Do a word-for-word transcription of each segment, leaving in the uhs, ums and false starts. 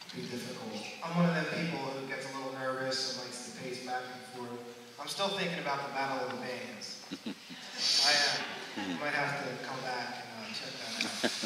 be difficult. I'm one of them people who gets a little nervous and likes to pace back and forth. I'm still thinking about the Battle of the Bands. I am. You might have to come back and uh, check that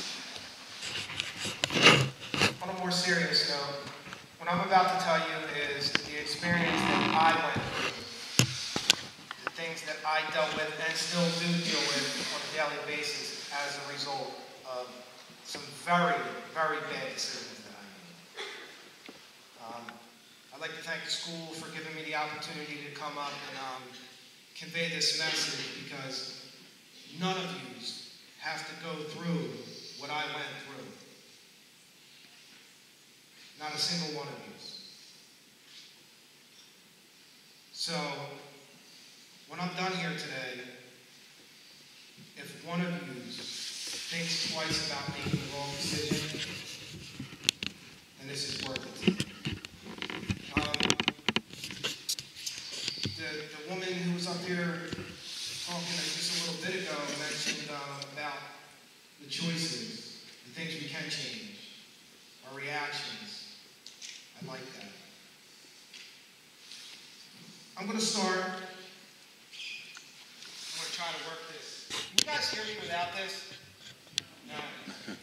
out. On a more serious note, what I'm about to tell you is the experience that I went through, the things that I dealt with and still do deal with on a daily basis as a result of some very, very bad decisions that I made. Um, I'd like to thank the school for giving me the opportunity to come up and um, convey this message, because none of you have to go through what I went through. Not a single one of you. So, when I'm done here today, if one of you thinks twice about making the wrong decision, then this is worth it. Um, the, the woman who was up here talking just a little bit ago mentioned um, about the choices, the things we can change, our reactions. I like that. I'm going to start. I'm going to try to work this. Can you guys hear me without this? No.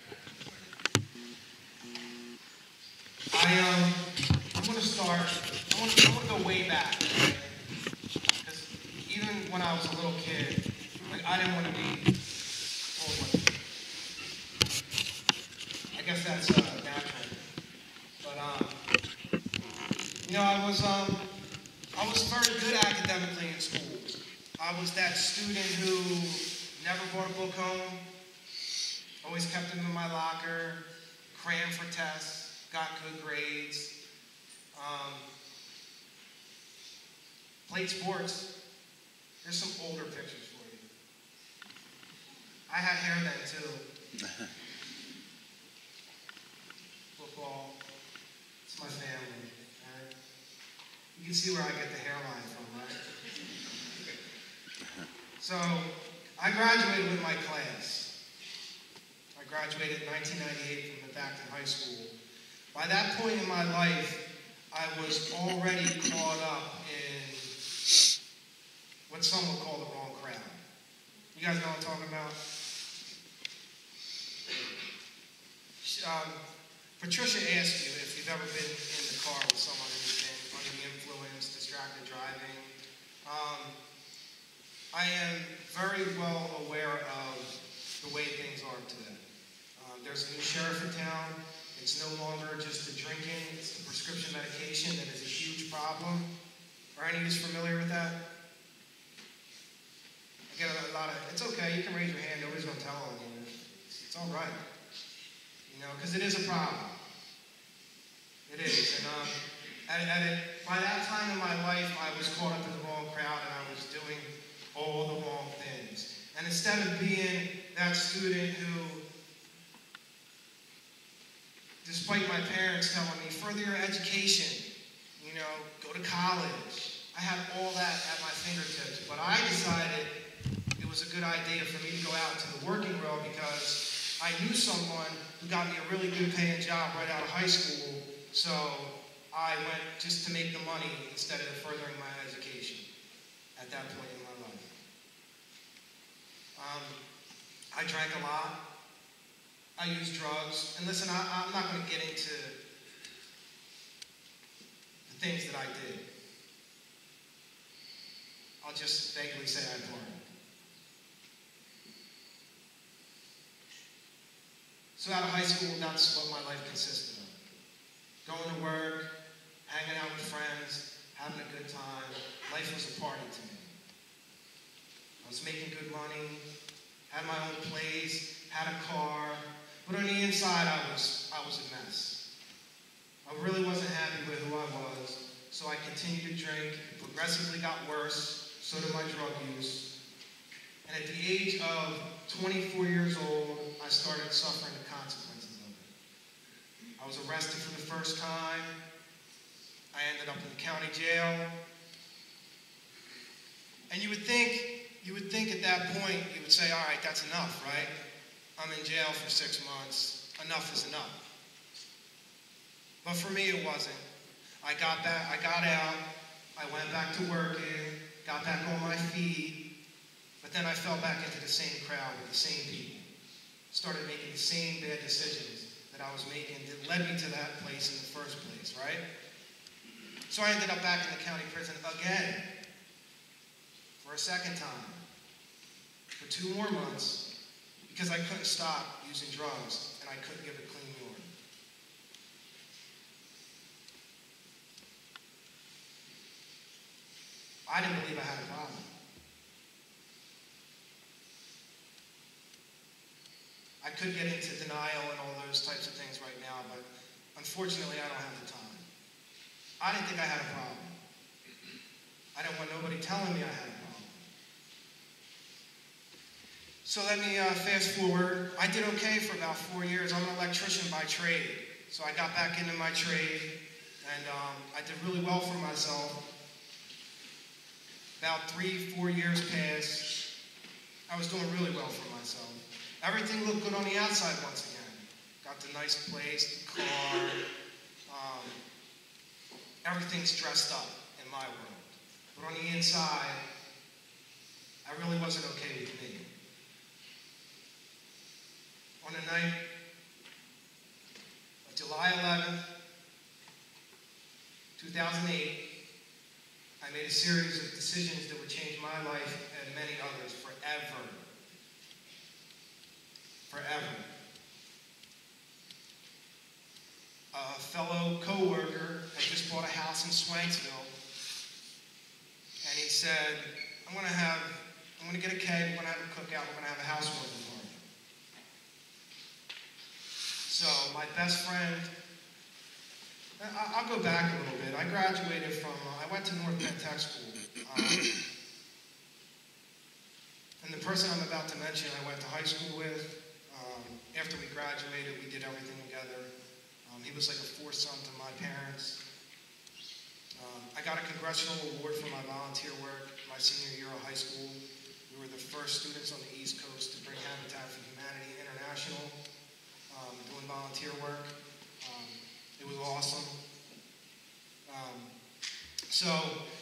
I, um, I'm going to start. I want to, I want to go way back. Because even when I was a little kid, like, I didn't want to be told what to do. I guess that's uh, natural. But, um, you know, I was, um, I was very good academically in school. I was that student who never brought a book home, always kept them in my locker, crammed for tests, got good grades, um, played sports. Here's some older pictures for you. I had hair then too. Football, it's my family. Right? You can see where I get the hairline from, right? So, I graduated with my class. I graduated in nineteen ninety-eight from Acton High School. By that point in my life, I was already caught up in what some would call the wrong crowd. You guys know what I'm talking about? Um, Patricia asked you if you've ever been in the car with someone who's been under the influence, distracted driving. Um, I am very well aware of the way things are today. Um, there's a new sheriff in town. It's no longer just the drinking, it's the prescription medication that is a huge problem. Are any of you familiar with that? I get a lot of, it's okay, you can raise your hand, nobody's gonna tell on you. It's all right. You know, because it is a problem. It is. And um, at, at it, by that time in my life, I was caught up in the wrong crowd and I was doing all the wrong things. And instead of being that student who, despite my parents telling me, further your education, you know, go to college, I had all that at my fingertips. But I decided it was a good idea for me to go out into the working world because I knew someone who got me a really good paying job right out of high school. So I went just to make the money instead of furthering my education at that point in my life. Um, I drank a lot. I used drugs. And listen, I, I'm not going to get into the things that I did. I'll just vaguely say I partied. So out of high school, that's what my life consisted of. Going to work, hanging out with friends, having a good time. Life was a party to me. I was making good money, had my own place, had a car, but on the inside I was, I was a mess. I really wasn't happy with who I was, so I continued to drink. It progressively got worse, so did my drug use. And at the age of twenty-four years old, I started suffering the consequences of it. I was arrested for the first time. I ended up in the county jail. And you would think, you would think at that point, you would say, all right, that's enough, right? I'm in jail for six months. Enough is enough. But for me, it wasn't. I got back, I got out, I went back to working, got back on my feet, but then I fell back into the same crowd with the same people. Started making the same bad decisions that I was making that led me to that place in the first place, right? So I ended up back in the county prison again, for a second time, for two more months, because I couldn't stop using drugs and I couldn't give a clean urine. I didn't believe I had a problem. I could get into denial and all those types of things right now, but unfortunately I don't have the time. I didn't think I had a problem. I didn't want nobody telling me I had a problem. So let me uh, fast forward. I did okay for about four years. I'm an electrician by trade. So I got back into my trade, and um, I did really well for myself. About three, four years passed. I was doing really well for myself. Everything looked good on the outside once again. Got the nice place, the car. Um, everything's dressed up in my world. But on the inside, I really wasn't okay with me. On the night of July eleventh, two thousand eight, I made a series of decisions that would change my life and many others forever. Forever. A fellow co-worker had just bought a house in Swanksville, and he said, I'm going to have, I'm going to get a keg, we're going to have a cookout, we're going to have a housewarming party. So my best friend, I'll go back a little bit. I graduated from, uh, I went to North Penn Tech School. Um, and the person I'm about to mention I went to high school with, um, after we graduated, we did everything together. Um, he was like a fourth son to my parents. Um, I got a congressional award for my volunteer work my senior year of high school. We were the first students on the East Coast to bring Habitat for Humanity International, um, doing volunteer work. Um, It was awesome. Um, so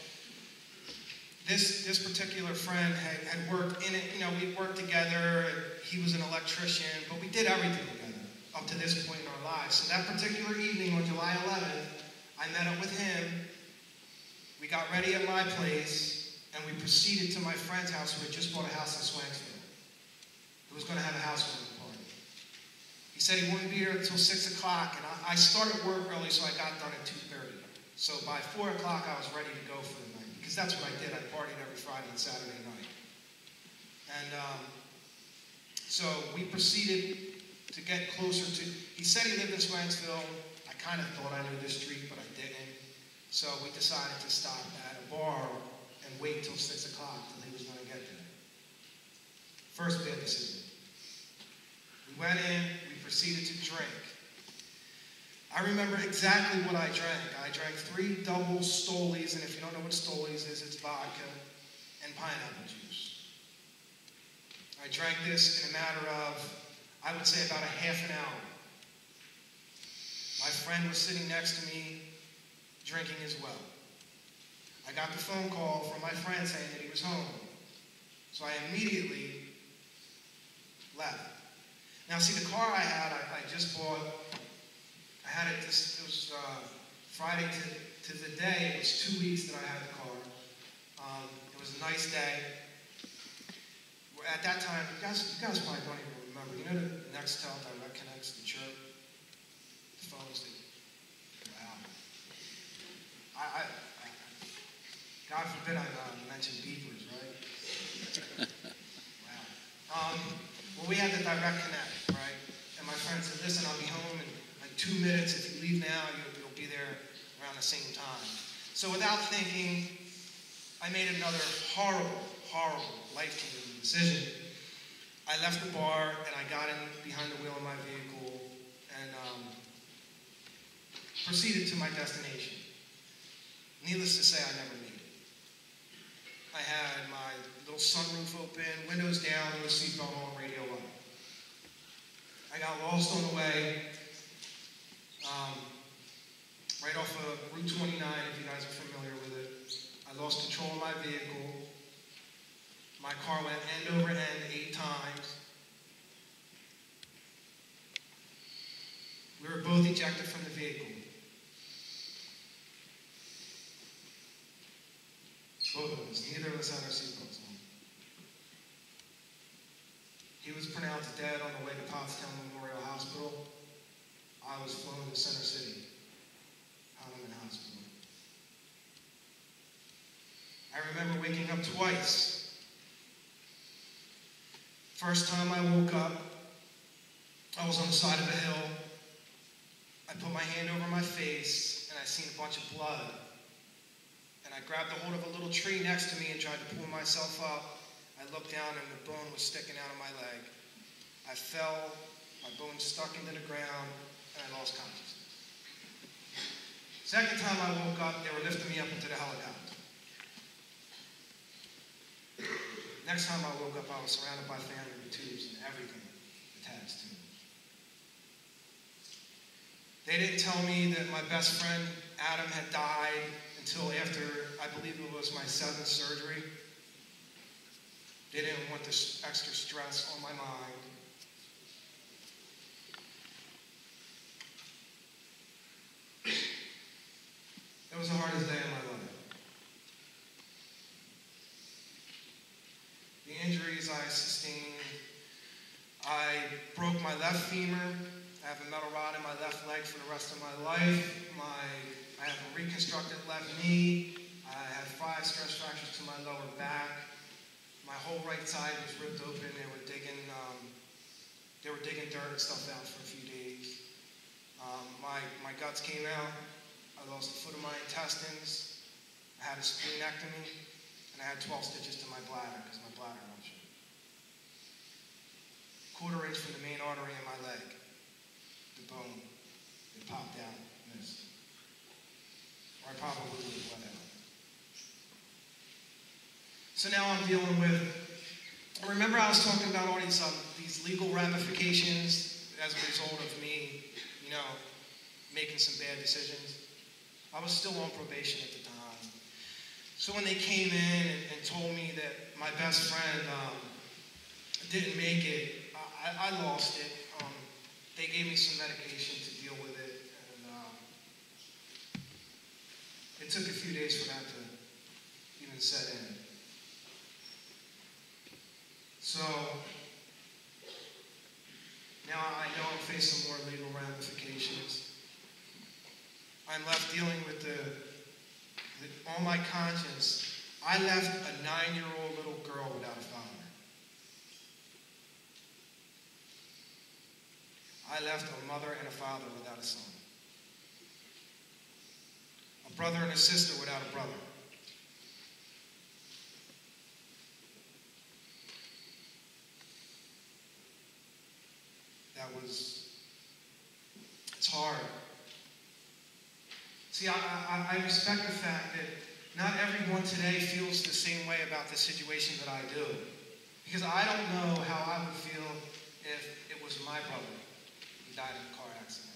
this this particular friend had, had worked in it. You know, we worked together. And he was an electrician, but we did everything together up to this point in our lives. So that particular evening on July eleventh, I met up with him. We got ready at my place, and we proceeded to my friend's house who had just bought a house in Swanksville. Who was going to have a housewarming party. He said he wouldn't be here until six o'clock, and I, I started work early, so I got done at two thirty. So by four o'clock, I was ready to go for the night, because that's what I did. I partied every Friday and Saturday night. And um, so we proceeded to get closer to, he said he lived in Swanksville. I kind of thought I knew the street, but I didn't. So we decided to stop at a bar and wait till six o'clock till he was going to get there. First bad decision. We went in, we proceeded to drink. I remember exactly what I drank. I drank three double Stolies, and if you don't know what Stolies is, it's vodka and pineapple juice. I drank this in a matter of, I would say, about a half an hour. My friend was sitting next to me, drinking as well. I got the phone call from my friend saying that he was home. So I immediately left. Now, see, the car I had, I, I just bought, I had it, this, it was uh, Friday to, to the day, it was two weeks that I had the car. Um, it was a nice day. At that time, you guys, you guys probably don't even remember, you know the Nextel Direct connects the church? The phones that, wow. I, I, I God forbid I uh, mention beepers, right? Wow. Um, well, we had the Direct Connect, right? And my friend said, listen, I'll be home in like two minutes. If you leave now, you'll, you'll be there around the same time. So without thinking, I made another horrible, horrible, life-changing decision. I left the bar, and I got in behind the wheel of my vehicle and um, proceeded to my destination. Needless to say, I never made it. I had my little sunroof open, windows down, no seatbelt on, radio on. I got lost on the way. Um, right off of Route twenty-nine, if you guys are familiar with it. I lost control of my vehicle. My car went end over end eight times. We were both ejected from the vehicle. Both of us. Neither of us had our seatbelts on. He was pronounced dead on the way to Pottstown Memorial Hospital. I was flown to Center City, Heinemann Hospital. I remember waking up twice. First time I woke up, I was on the side of a hill. I put my hand over my face, and I seen a bunch of blood. And I grabbed a hold of a little tree next to me and tried to pull myself up. I looked down, and the bone was sticking out of my leg. I fell, my bone stuck into the ground, and I lost consciousness. Second time I woke up, they were lifting me up into the helicopter. Next time I woke up, I was surrounded by family with tubes and everything attached to me. They didn't tell me that my best friend, Adam, had died until after, I believe it was my seventh surgery. They didn't want this extra stress on my mind. It was the hardest day of my life. The injuries I sustained, I broke my left femur. I have a metal rod in my left leg for the rest of my life. My, I have a reconstructed left knee. I have five stress fractures to my lower back. My whole right side was ripped open. They were digging, um, they were digging dirt and stuff out for a few days. Um, my, my guts came out. I lost a foot of my intestines. I had a splenectomy, and I had twelve stitches to my bladder because my bladder ruptured. Quarter inch from the main artery in my leg. The bone, it popped out, missed. Or I probably would have let out. So now I'm dealing with, remember I was talking about all these, um, these legal ramifications as a result of me, you know, making some bad decisions. I was still on probation at the time. So when they came in and, and told me that my best friend um, didn't make it, I, I lost it. Um, They gave me some medication to deal with it, and um, it took a few days for that to even set in. So, now I know I'm facing more legal ramifications. I'm left dealing with the, the on my conscience, I left a nine-year-old little girl without a father. I left a mother and a father without a son. A brother and a sister without a brother. That was, it's hard. See, I, I, I respect the fact that not everyone today feels the same way about the situation that I do. Because I don't know how I would feel if it was my brother who died in a car accident.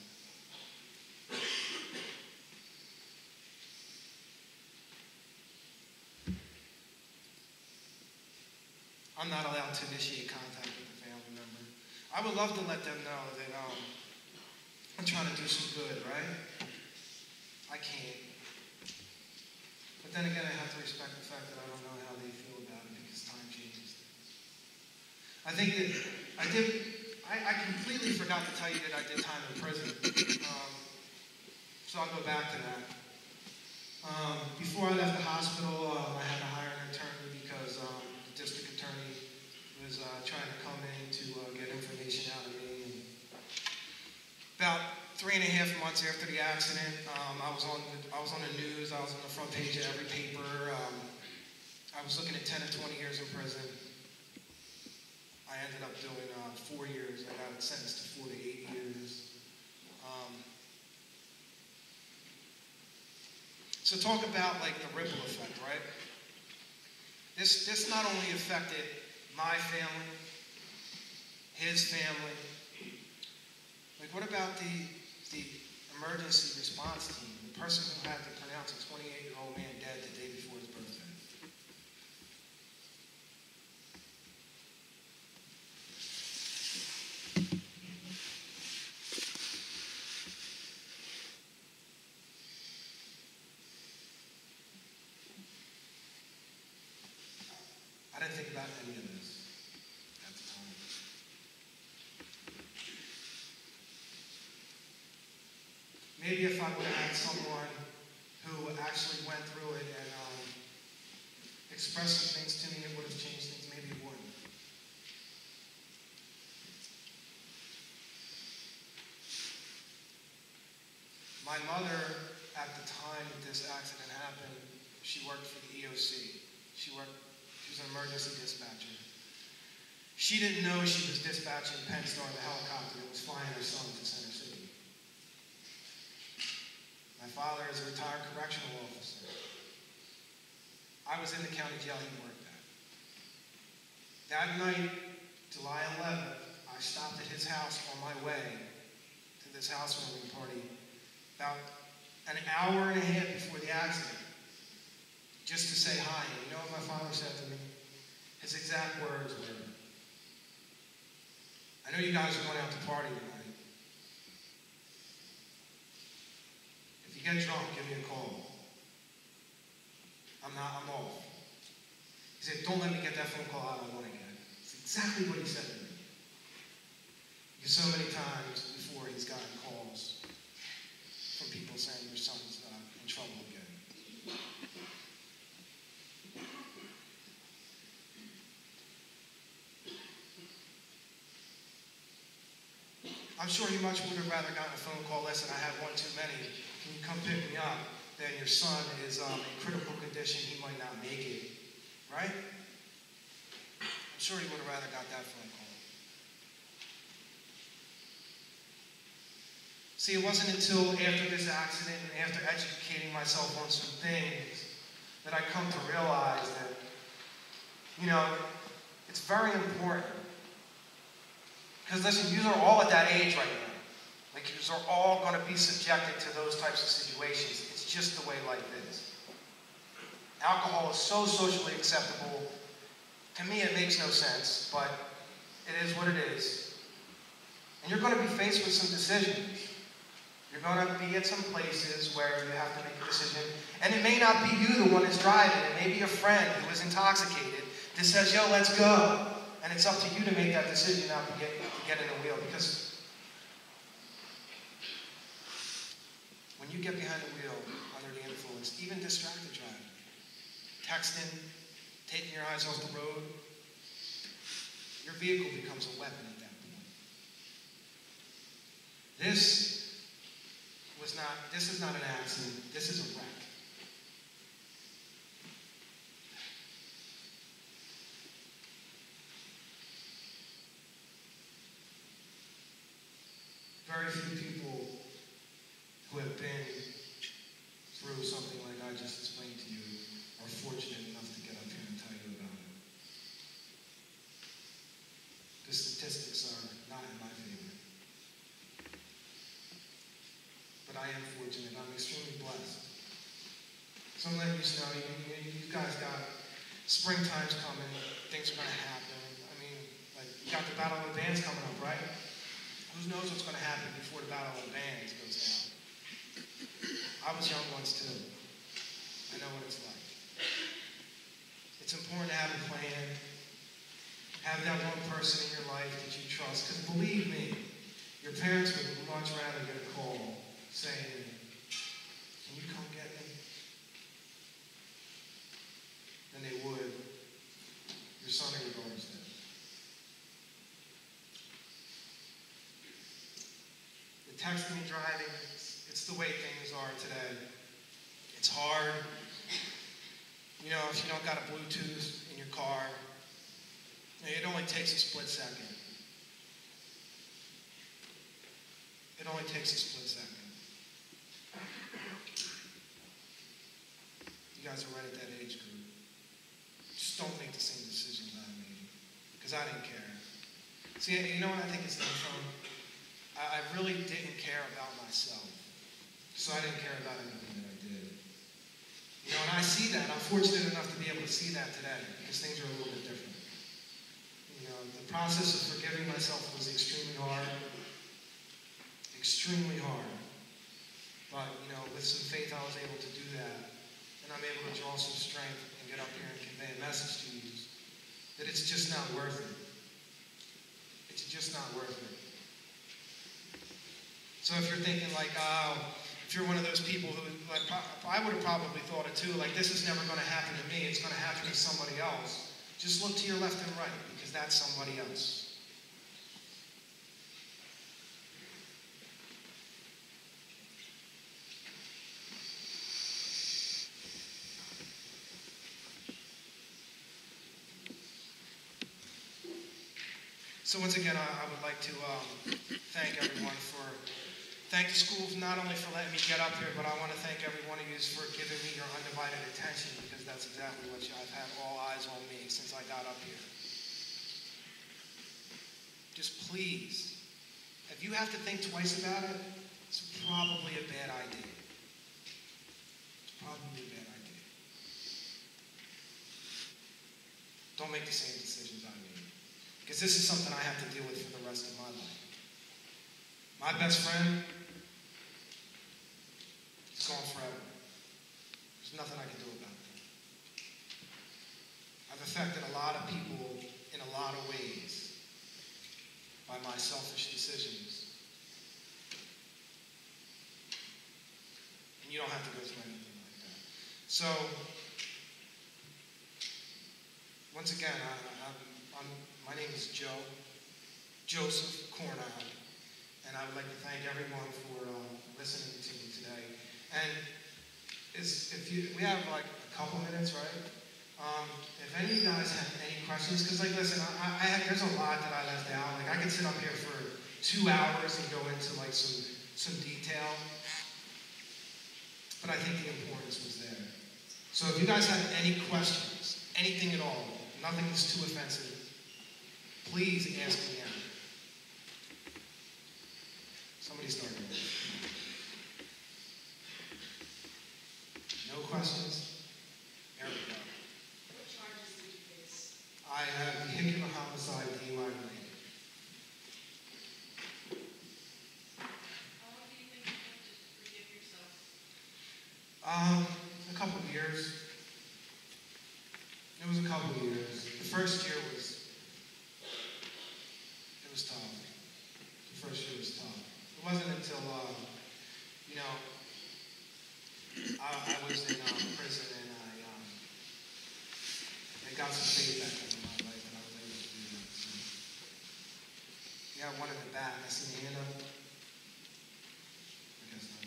I'm not allowed to initiate contact with a family member. I would love to let them know that um, I'm trying to do some good, right? I can't. But then again, I have to respect the fact that I don't know how they feel about it because time changes things. I think that I did, I, I completely forgot to tell you that I did time in prison. Um, so I'll go back to that. Um, before I left the hospital, uh, I had to hire an attorney because um, the district attorney was uh, trying to come in to uh, get information out of me. And about three and a half months after the accident, um, I was on the, I was on the news. I was on the front page of every paper. Um, I was looking at ten to twenty years in prison. I ended up doing uh, four years. I got sentenced to four to eight years. Um, so talk about like the ripple effect, right? This this not only affected my family, his family. Like what about the the emergency response team, the person who had to pronounce a twenty-eight-year-old man dead the day before his birthday. I didn't think about any of this at the time. Maybe if I would have had someone who actually went through it and um, expressed some things to me, it would have changed things. Maybe it wouldn't. My mother, at the time that this accident happened, she worked for the E O C. She worked, she was an emergency dispatcher. She didn't know she was dispatching Penn Star, the helicopter that was flying her son to Center City. My father is a retired correctional officer. I was in the county jail he worked at. That night, July eleventh, I stopped at his house on my way to this housewarming party about an hour and a half before the accident, just to say hi. And you know what my father said to me? His exact words were, "I know you guys are going out to party tonight. If you get drunk, give me a call. I'm not, I'm off." He said, "Don't let me get that phone call I don't want to get." It's exactly what he said to me. Because so many times before he's gotten calls from people saying your son's uh, in trouble again. I'm sure he much would have rather gotten a phone call, "Listen, I have one too many. Can you come pick me up?" Then your son is um, in critical condition. He might not make it. Right? I'm sure he would have rather got that phone call. See, it wasn't until after this accident and after educating myself on some things that I come to realize that, you know, it's very important. Because listen, you are all at that age right now. Like, you are all going to be subjected to those types of situations. It's just the way life is. Alcohol is so socially acceptable. To me, it makes no sense, but it is what it is. And you're going to be faced with some decisions. You're going to be at some places where you have to make a decision. And it may not be you the one that's driving. It may be a friend who is intoxicated that says, "Yo, let's go." And it's up to you to make that decision not to get, to get in the wheel. Because when you get behind the wheel under the influence, even distracted driving, texting, taking your eyes off the road, your vehicle becomes a weapon at that point. This was not, this is not an accident, this is a wreck. Very few people who have been through something like I just explained to you are fortunate enough to get up here and tell you about it. The statistics are not in my favor. But I am fortunate. I'm extremely blessed. Some of you know, you, you, you guys got springtime's coming, things are going to happen. I mean, like, you got the Battle of the Bands coming up, right? Who knows what's going to happen before the Battle of the Bands goes down? I was young once too. I know what it's like. It's important to have a plan. Have that one person in your life that you trust. Because believe me, your parents would much rather get a call saying, "Can you come get me?" than they would your son or your daughter's dead. Texting and driving, it's, it's the way things are today. It's hard. You know, if you don't got a Bluetooth in your car, it only takes a split second. It only takes a split second. You guys are right at that age group. Just don't make the same decisions I made, because I didn't care. See, you know what I think it's done from? I really didn't care about myself. So I didn't care about anything that I did. You know, and I see that. I'm fortunate enough to be able to see that today because things are a little bit different. You know, the process of forgiving myself was extremely hard. Extremely hard. But, you know, with some faith I was able to do that. And I'm able to draw some strength and get up here and convey a message to you that it's just not worth it. It's just not worth it. So if you're thinking like, oh, if you're one of those people who, like, I would have probably thought it too, like this is never going to happen to me, it's going to happen to somebody else. Just look to your left and right because that's somebody else. So once again, I, I would like to um, thank everyone for, thank the school not only for letting me get up here, but I want to thank every one of you for giving me your undivided attention because that's exactly what you, I've had all eyes on me since I got up here. Just please, if you have to think twice about it, it's probably a bad idea. It's probably a bad idea. Don't make the same decisions I made. Because this is something I have to deal with for the rest of my life. My best friend, he's gone forever. There's nothing I can do about it. I've affected a lot of people in a lot of ways by my selfish decisions. And you don't have to go through anything like that. So, once again, I, I, I'm, my name is Joe, Joseph Cornog, and I would like to thank everyone for uh, listening to me today. And is, if you, we have like a couple minutes, right? Um, if any of you guys have any questions, because like, listen, I, I have, there's a lot that I left out. Like, I could sit up here for two hours and go into like some some detail, but I think the importance was there. So if you guys have any questions, anything at all, nothing is too offensive, please ask me out. Somebody started. No questions? There we go. What charges did you face? I have vehicular homicide, D U I related. How long do you think you have to forgive yourself? Um, a couple of years. It was a couple of years. The first year was, it was tough. The first year was tough. It wasn't until, uh, you know, I, I was in um, prison and I, um, I got some faith back into my life and I was able to do that. So, yeah, one in the back. I see the hand up. I guess not.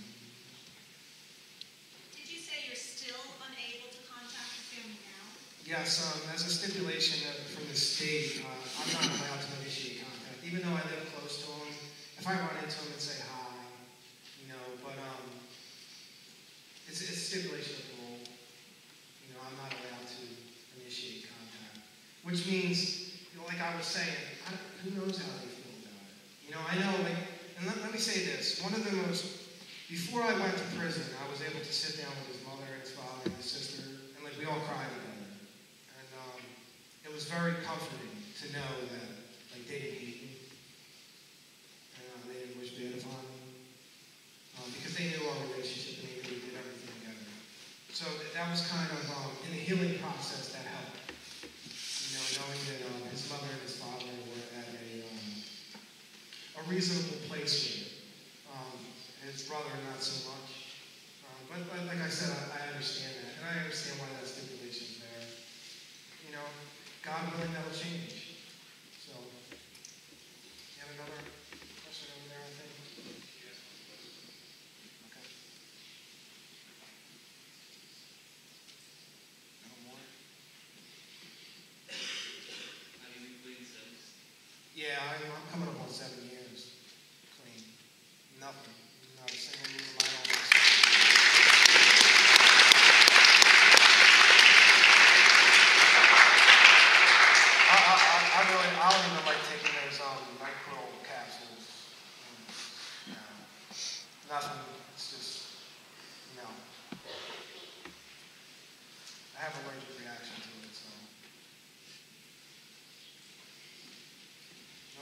Did you say you're still unable to contact your family now? Yes, um, as a stipulation uh, from the state, uh, I'm not allowed to initiate contact, even though I live close to them. If I run into them and say hi, you know, but um, it's, it's stipulation of parole. You know, I'm not allowed to initiate contact, which means, you know, like I was saying, I don't, who knows how they feel about it? You know, I know, like, and let, let me say this: one of the most, before I went to prison, I was able to sit down with his mother and his father and his sister, and like we all cried together, and um, it was very comforting to know that like they didn't hate me. They didn't wish bad upon me. Um, because they knew our relationship and they knew we did everything together. So that, that was kind of, um, in the healing process, that helped. You know, knowing that um, his mother and his father were at a, um, a reasonable place with it. Um, his brother, not so much. Um, but, but like I said, I, I understand that. And I understand why that stipulation's there. You know, God willing, that'll change. So, you have another? Over there, I think. Okay. No more? How do you clean since? Yeah, I'm, I'm coming up on seven years. Clean. Nothing. Not a single move of my own. I, I, I, I really, I don't even like taking those um, micro capsules. No, nothing. It's just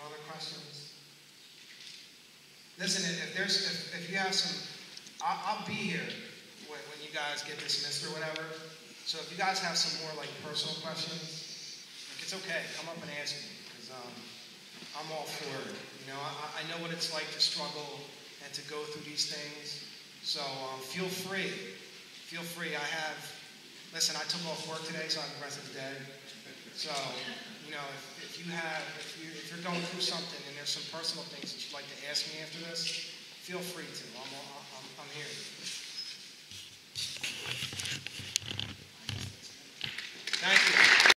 No other questions? Listen, if there's, if, if you have some, I'll, I'll be here when, when you guys get dismissed or whatever. So if you guys have some more like personal questions, like it's okay, come up and ask me, because um, I'm all for it. You know, I, I know what it's like to struggle and to go through these things. So um, feel free, feel free. I have, listen, I took off work today, so I have the rest of the day. So, you know, if, if you have, if, you, if you're going through something and there's some personal things that you'd like to ask me after this, feel free to. I'm, I'm, I'm here.